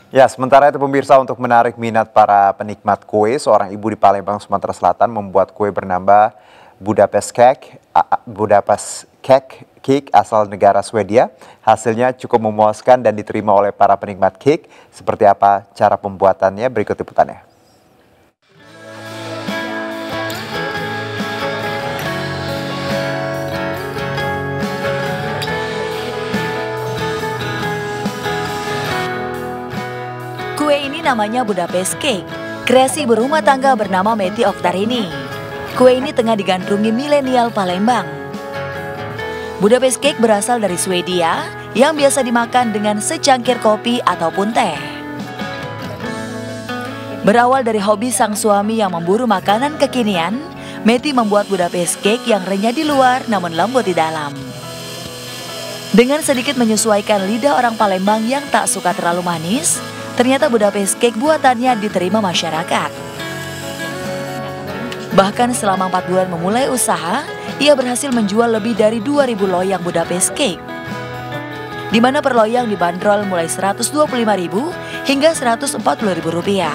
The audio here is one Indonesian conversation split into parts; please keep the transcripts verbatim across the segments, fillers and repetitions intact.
Ya, sementara itu pemirsa, untuk menarik minat para penikmat kue, seorang ibu di Palembang, Sumatera Selatan membuat kue bernama Budapest Cake, a- a- Budapest Cake, cake asal negara Swedia. Hasilnya cukup memuaskan dan diterima oleh para penikmat cake. Seperti apa cara pembuatannya? Berikut liputannya. Kue ini namanya Budapest Cake, kreasi berumah tangga bernama Meti Oktarini. Kue ini tengah digandrungi milenial Palembang. Budapest Cake berasal dari Swedia yang biasa dimakan dengan secangkir kopi ataupun teh. Berawal dari hobi sang suami yang memburu makanan kekinian, Meti membuat Budapest Cake yang renyah di luar namun lembut di dalam. Dengan sedikit menyesuaikan lidah orang Palembang yang tak suka terlalu manis, ternyata Budapest Cake buatannya diterima masyarakat. Bahkan selama empat bulan memulai usaha, ia berhasil menjual lebih dari dua ribu loyang Budapest Cake. Di mana per loyang dibanderol mulai seratus dua puluh lima ribu hingga seratus empat puluh ribu rupiah.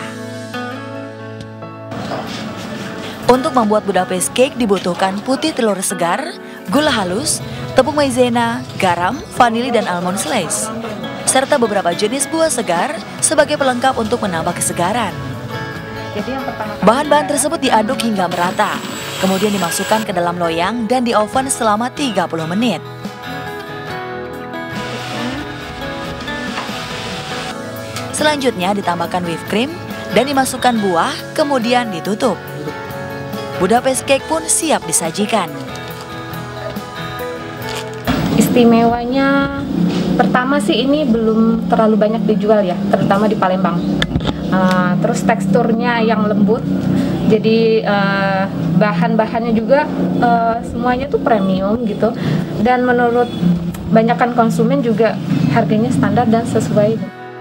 Untuk membuat Budapest Cake dibutuhkan putih telur segar, gula halus, tepung maizena, garam, vanili dan almond slice, serta beberapa jenis buah segar sebagai pelengkap untuk menambah kesegaran. Bahan-bahan tersebut diaduk hingga merata, kemudian dimasukkan ke dalam loyang dan di oven selama tiga puluh menit. Selanjutnya ditambahkan whipped cream dan dimasukkan buah, kemudian ditutup. Budapest Cake pun siap disajikan. Istimewanya pertama sih ini belum terlalu banyak dijual ya, terutama di Palembang. Uh, terus teksturnya yang lembut, jadi uh, bahan-bahannya juga uh, semuanya tuh premium gitu. Dan menurut banyakkan konsumen juga harganya standar dan sesuai.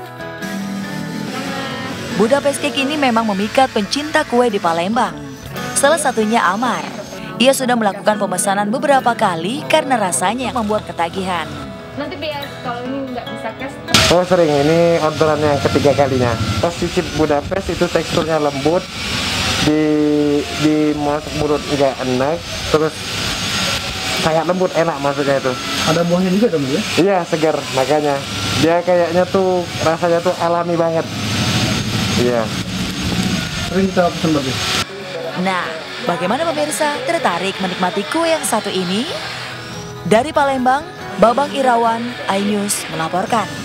Budapest Cake ini memang memikat pencinta kue di Palembang. Salah satunya Amar. Ia sudah melakukan pemesanan beberapa kali karena rasanya yang membuat ketagihan. Nanti biar kalau ini nggak bisa cash. Oh sering, ini orderan yang ketiga kalinya. Pas cicip Budapest itu teksturnya lembut, di di masuk mulut nggak enak, terus sangat lembut, enak maksudnya itu. Ada buahnya juga dong ya? Iya, segar, makanya dia kayaknya tuh rasanya tuh alami banget. Iya. Sering kita pesan berarti. Nah, bagaimana pemirsa, tertarik menikmati kue yang satu ini? Dari Palembang, Babang Irawan, iNews melaporkan.